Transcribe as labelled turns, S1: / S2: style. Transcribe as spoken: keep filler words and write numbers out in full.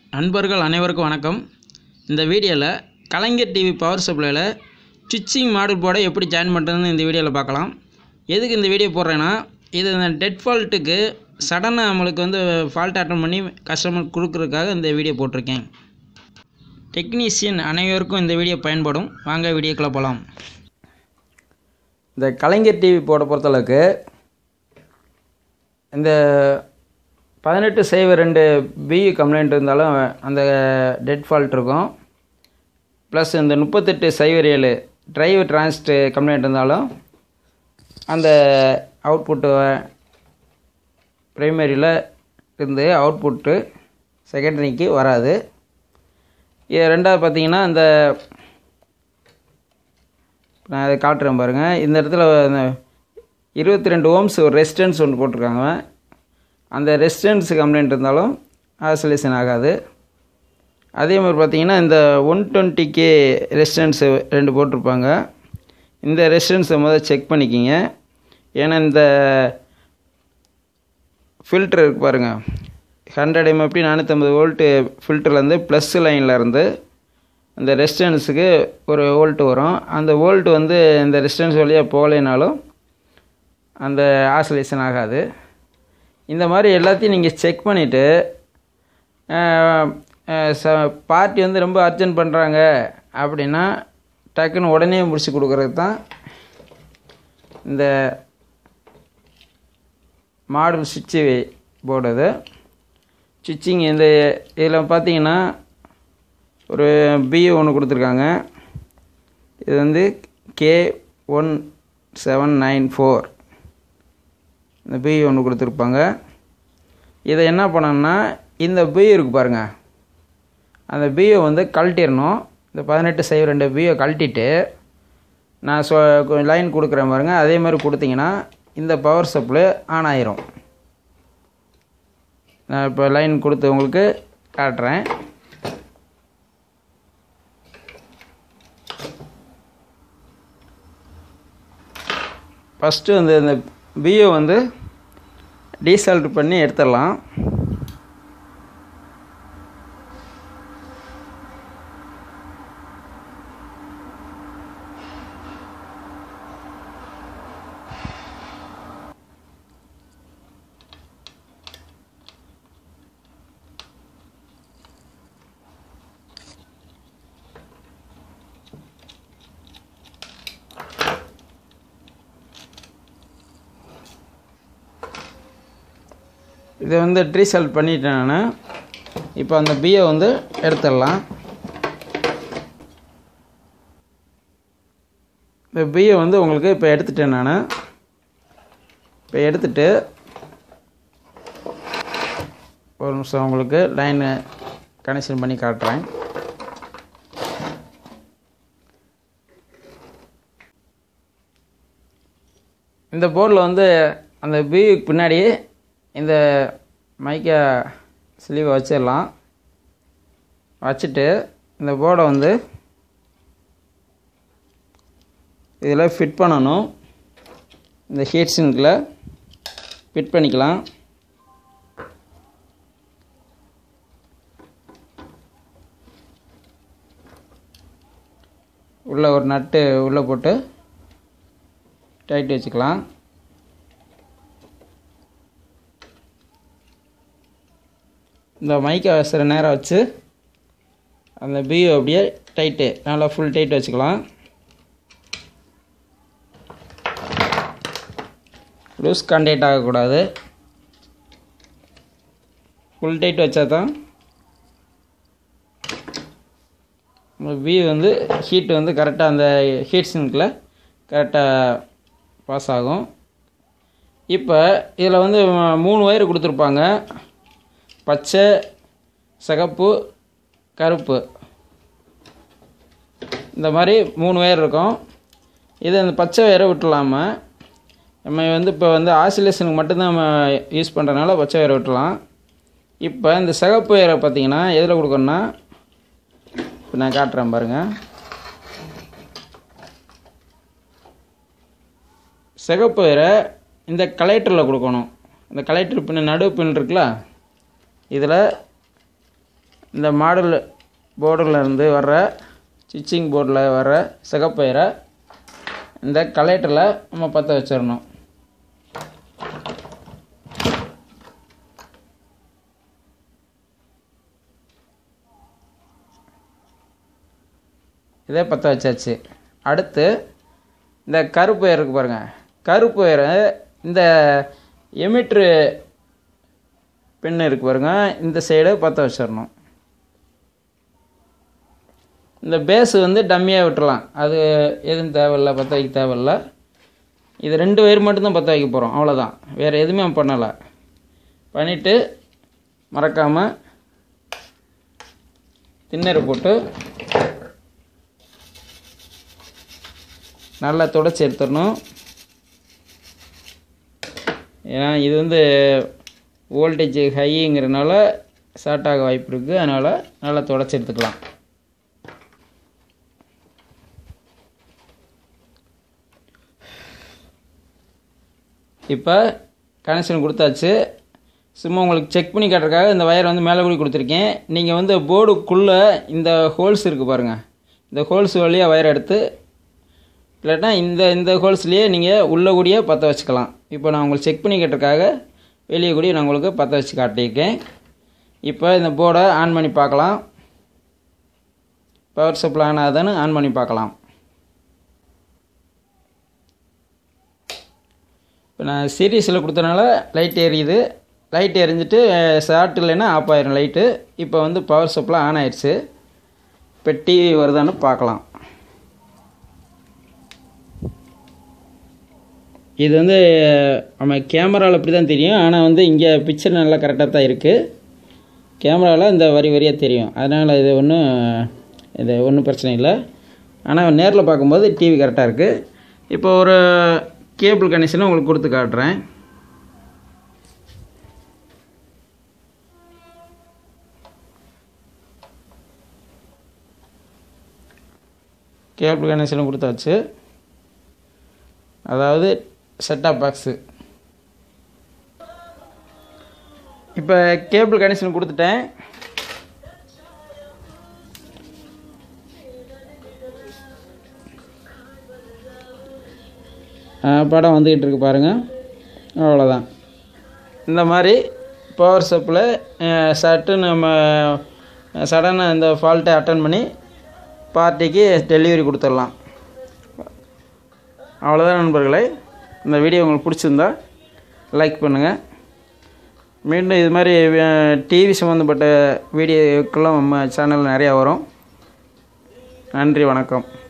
S1: நண்பர்கள் அனைவருக்கும் வணக்கம். இந்த வீடியோவில் கலைஞர் டிவி பவர் சப்ளையில் சுவிட்சிங் மாடல் போர்டை எப்படி ஜாயின் பண்ணுறதுன்னு இந்த வீடியோவில் பார்க்கலாம். எதுக்கு இந்த வீடியோ போடுறேன்னா, இது இந்த டெட் ஃபால்ட்டுக்கு சடனாக நம்மளுக்கு வந்து ஃபால்ட் அட்டன் பண்ணி கஸ்டமர் கொடுக்குறதுக்காக இந்த வீடியோ போட்டிருக்கேன். டெக்னீஷியன் அனைவருக்கும் இந்த வீடியோ பயன்படும். வாங்க வீடியோக்குள்ளே போகலாம். இந்த கலைஞர் டிவி போர்டை பொறுத்தளவுக்கு இந்த பதினெட்டு சைவர் ரெண்டு பிஇ கம்ப்ளைண்ட் இருந்தாலும் அந்த டெட் ஃபால்ட் இருக்கும். ப்ளஸ் இந்த முப்பத்தெட்டு சைவர் ஏழு டிரைவ் டிரான்ஸ்ட் கம்ப்ளைண்ட் இருந்தாலும் அந்த அவுட்புட்டு ப்ரைமரியில் இருந்து அவுட்புட்டு செகண்டரிக்கு வராது. இது ரெண்டாவது பார்த்திங்கன்னா, இந்த நான் அதை காட்டுறேன் பாருங்கள். இந்த இடத்துல இருபத்தி ரெண்டு ஓம்ஸ் ஒரு ரெசிஸ்டன்ஸ் ஒன்று போட்டிருக்காங்க. அந்த ரெசிஸ்டன்ஸ் கம்ப்ளைண்ட் இருந்தாலும் ஆசோலேஷன் ஆகாது. அதே மாதிரி பார்த்திங்கன்னா, இந்த ஒன் டுவெண்ட்டி கே ரெசிஸ்டன்ஸு ரெண்டு போட்டிருப்பாங்க. இந்த ரெசிஸ்டன்ஸை முதல்ல செக் பண்ணிக்கிங்க. ஏன்னா இந்த ஃபில்ட்ரு இருக்குது பாருங்கள், ஹண்ட்ரட் எம்எப்பி நானூற்றம்பது வோல்ட்டு ஃபில்டர்லேருந்து ப்ளஸ் லைனில் இருந்து இந்த ரெசிஸ்டன்ஸுக்கு ஒரு வோல்ட்டு வரும். அந்த வோல்ட்டு வந்து இந்த ரெசிஸ்டன்ஸ் வழியாக போகலைனாலும் அந்த ஆசோலேஷன் ஆகாது. இந்த மாதிரி எல்லாத்தையும் நீங்கள் செக் பண்ணிவிட்டு, ச பார்ட்டி வந்து ரொம்ப அர்ஜென்ட் பண்ணுறாங்க அப்படின்னா டக்குன்னு உடனே முடிச்சு கொடுக்குறது தான் இந்த மாடல் சுவிட்சு போர்டு. அது சுவிட்சிங் இந்த இதில் பார்த்தீங்கன்னா ஒரு பிஏ ஒன்று கொடுத்துருக்காங்க. இது வந்து K one seven nine four இந்த பிஇ ஒன்று கொடுத்துருப்பாங்க. இதை என்ன பண்ணணும்னா, இந்த பிஇ இருக்குது பாருங்கள், அந்த பிஇ வந்து கழட்டிடணும். இந்த பதினெட்டு சைவர் ரெண்டு பிஇ கழட்டிட்டு நான் சொ லைன் கொடுக்குறேன் பாருங்கள், அதே மாதிரி கொடுத்தீங்கன்னா இந்த பவர் சப்ளை ஆன் ஆயிரும். நான் இப்போ லைன் கொடுத்து உங்களுக்கு காட்டுறேன். ஃபஸ்ட்டு வந்து இந்த பிஏ வந்து டீசால்ட் பண்ணி எடுத்துடலாம். இதை வந்து டீசால்ட் பண்ணிட்டேன் நான். இப்போ அந்த பிஏ வந்து எடுத்துடலாம். இந்த பிஏ வந்து உங்களுக்கு இப்போ எடுத்துட்டேன் நான். இப்போ எடுத்துட்டு ஒரு நிமிஷம் உங்களுக்கு லைனு கனெக்ஷன் பண்ணி காட்டுறேன். இந்த போர்டில் வந்து அந்த பிஏக்கு பின்னாடி இந்த மைக்கா ஸ்லீவை வச்சிடலாம். வச்சுட்டு இந்த போர்டை வந்து இதில் ஃபிட் பண்ணணும். இந்த ஹீட் சிங்கில் ஃபிட் பண்ணிக்கலாம். உள்ளே ஒரு நட்டு உள்ளே போட்டு டைட் வச்சுக்கலாம். இந்த மைக்கை வசுற நேரம் வச்சு அந்த பியூ அப்படியே டைட்டு நல்லா ஃபுல் டைட் வச்சுக்கலாம். லூஸ் கான்டாக்ட் ஆகக்கூடாது. ஃபுல் டைட் வச்சா தான் பியூ வந்து ஹீட் வந்து கரெக்டாக அந்த ஹீட் சிங்கில் கரெக்டாக பாஸ் ஆகும். இப்போ இதில் வந்து மூணு ஒயர் கொடுத்துருப்பாங்க, பச்சை, சிகப்பு, கருப்பு. இந்த மாதிரி மூணு ஒயர் இருக்கும். இதை இந்த பச்சை ஒயரை விட்டுலாமா, நம்ம வந்து இப்போ வந்து ஆசிலேஷனுக்கு மட்டும்தான் நம்ம யூஸ் பண்ணுறதுனால பச்சை ஒயரை விட்டுலாம். இப்போ இந்த சிகப்பு ஒயரை பார்த்திங்கன்னா எதில் கொடுக்கணும்னா, இப்போ நான் காட்டுறேன் பாருங்கள். சிகப்பு ஒயரை இந்த கலெக்டரில் கொடுக்கணும். இந்த கலெக்டர் பின் நடு பின் இருக்குல்ல, இதில் இந்த மாடல் போர்டில் இருந்து வர்ற ஸ்விட்சிங் போர்டில் வர்ற சிகப்பு வயரை இந்த கலெக்டரில் நம்ம பற்ற வச்சிடணும். இதே பற்ற வச்சாச்சு. அடுத்து இந்த கருப்பு வயர் இருக்குது பாருங்கள், கருப்பு வயரை இந்த எமிட்ரு பின் இருக்குது பாருங்கள், இந்த சைடு பற்ற வச்சிடணும். இந்த பேஸு வந்து டம்மியாக விட்டுறலாம், அது எதுவும் தேவையில்லை, பற்ற வைக்க தேவையில்லை. இது ரெண்டு வயர் மட்டும்தான் பற்ற வைக்க போகிறோம், அவ்வளோதான். வேறு எதுவுமே பண்ணலை. பண்ணிவிட்டு மறக்காமல் திண்ணறை போட்டு நல்லா துடைச்சி எடுத்துடணும். ஏன்னா இது வந்து வோல்டேஜ் ஹைங்கிறதுனால ஷார்ட் ஆக வாய்ப்பு இருக்குது, அதனால் நல்லா துடைச்சி எடுத்துக்கலாம். இப்போ கனெக்ஷன் கொடுத்தாச்சு. சும்மா உங்களுக்கு செக் பண்ணி காட்டுறதுக்காக இந்த வயர் வந்து மேலே கூடி கொடுத்துருக்கேன். நீங்கள் வந்து போர்டுக்குள்ளே இந்த ஹோல்ஸ் இருக்குது பாருங்கள், இந்த ஹோல்ஸ் வழியாக வயர் எடுத்து இல்லைன்னா இந்த இந்த ஹோல்ஸ்லேயே நீங்கள் உள்ளே கூடிய பற்ற வச்சுக்கலாம். இப்போ நான் உங்களுக்கு செக் பண்ணி கேட்டிருக்காக வெளியே கூடிய நான் உங்களுக்கு பற்ற வச்சு காட்டியிருக்கேன். இப்போ இந்த போர்டை ஆன் பண்ணி பார்க்கலாம். பவர் சப்ளை ஆன் ஆகுதுன்னு ஆன் பண்ணி பார்க்கலாம். இப்போ நான் சீரியஸில் கொடுத்தனால லைட் எரியுது. லைட் எரிஞ்சிட்டு ஷார்ட் இல்லைன்னா ஆஃப் ஆயிரும் லைட்டு. இப்போ வந்து பவர் சப்ளை ஆன் ஆயிடுச்சு. இப்போ டிவி வருதான்னு பார்க்கலாம். இது வந்து நம்ம கேமராவில் அப்படி தான் தெரியும், ஆனால் வந்து இங்கே பிக்சர் நல்லா கரெக்டாக தான் இருக்குது. கேமராவில் இந்த வரி வரியாக தெரியும், அதனால் இது ஒன்றும் இது ஒன்றும் பிரச்சனை இல்லை. ஆனால் நேரில் பார்க்கும்போது டிவி கரெக்டாக இருக்குது. இப்போ ஒரு கேபிள் கனெக்ஷனை உங்களுக்கு கொடுத்து காட்டுறேன். கேபிள் கனெக்ஷனை கொடுத்தாச்சு. அதாவது செட்டாப் பாக்ஸு. இப்போ கேபிள் கனெக்ஷன் கொடுத்துட்டேன். படம் வந்துக்கிட்டு இருக்கு பாருங்கள், அவ்வளோதான். இந்த மாதிரி பவர் சப்ளை சட்டு நம்ம சடனாக இந்த ஃபால்ட்டை அட்டன் பண்ணி பார்ட்டிக்கு டெலிவரி கொடுத்துடலாம். அவ்வளோதான் நண்பர்களே. இந்த வீடியோ உங்களுக்கு பிடிச்சிருந்தா லைக் பண்ணுங்கள். மீண்டும் இது மாதிரி டிவி சம்மந்தப்பட்ட வீடியோக்கெல்லாம் நம்ம சேனலில் நிறையா வரும். நன்றி, வணக்கம்.